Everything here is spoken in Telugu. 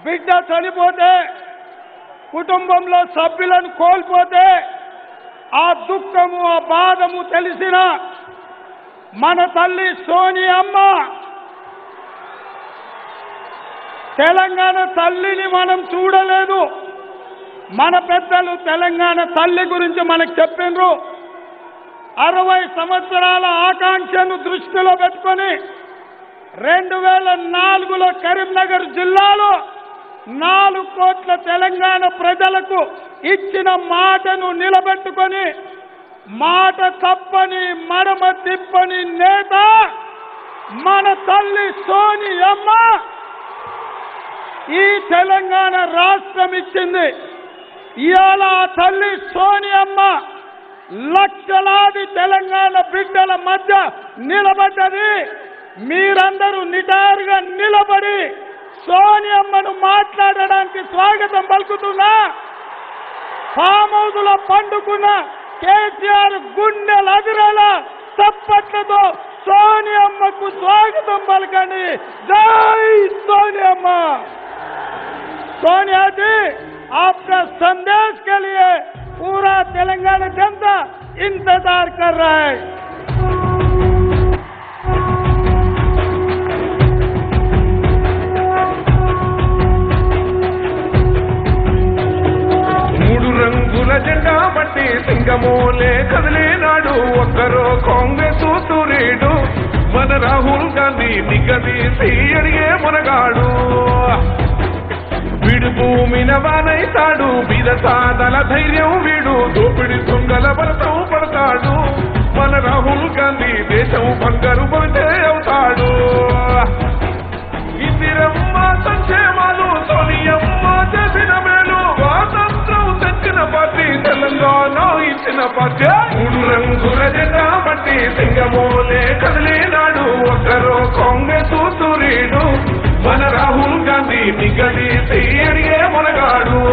బిడ్డ చనిపోతే కుటుంబంలో సభ్యులను కోల్పోతే ఆ దుఃఖము ఆ బాధము తెలిసిన మన తల్లి సోనియమ్మ తెలంగాణ తల్లిని మనం చూడలేదు. మన పెద్దలు తెలంగాణ తల్లి గురించి మనకు చెప్పిండ్రు. 60 సంవత్సరాల ఆకాంక్షను దృష్టిలో పెట్టుకొని 2004లో కరీంనగర్ జిల్లాలో 4 కోట్ల తెలంగాణ ప్రజలకు ఇచ్చిన మాటను నిలబెట్టుకొని మాట తప్పని మడమ తిప్పని నేత మన తల్లి సోనియమ్మ ఈ తెలంగాణ రాష్ట్రం ఇచ్చింది. ఇవాళ ఆ తల్లి సోనియమ్మ లక్షలాది తెలంగాణ బిడ్డల మధ్య నిలబడ్డది. మీరందరూ నిటారుగా నిలబడి సోనియమ్మను మాట్లాడడానికి స్వాగతం పలుకుతున్నా. ఫామ్ హౌస్ లో పండుకున్న కేసీఆర్ గుండెలు అదిరేలా చప్పట్లతో సోనియమ్మకు స్వాగతం పలకండి. జై సోనియమ్మ. सोनिया जी, आपका संदेश के लिए पूरा तेलंगाना जनता इंतजार कर रहा है. మూడు రంగుల జెండా బట్టి సింగమోలే కదిలేనాడు ఒక్కరో కాంగ్రెస్ సూర్యుడు మన రాహుల్ గాంధీ నిగదీసి అడిగే మునగాడు. వీడు భూమిన వానైతాడు, బీద సాదల ధైర్యం వీడు, దోపిడి దొంగల భరతం పడతాడు. మన రాహుల్ గాంధీ దేశం బంగారు బంటే అవుతాడు. ఇందిరమ్మ సంక్షేమాలు సోనియమ్మ చేసిన మేలు, స్వాతంత్రం తెచ్చిన పార్టీ తెలంగాణ ఇచ్చిన పార్టీ. మూడు రంగుల జెండా బట్టి సింగమోలే కదిలేనాడు ఒక్కరో కాంగ్రెస్ సూర్యుడు మన రాహుల్ గాంధీ నిగదీసి అడిగే మునగాడు.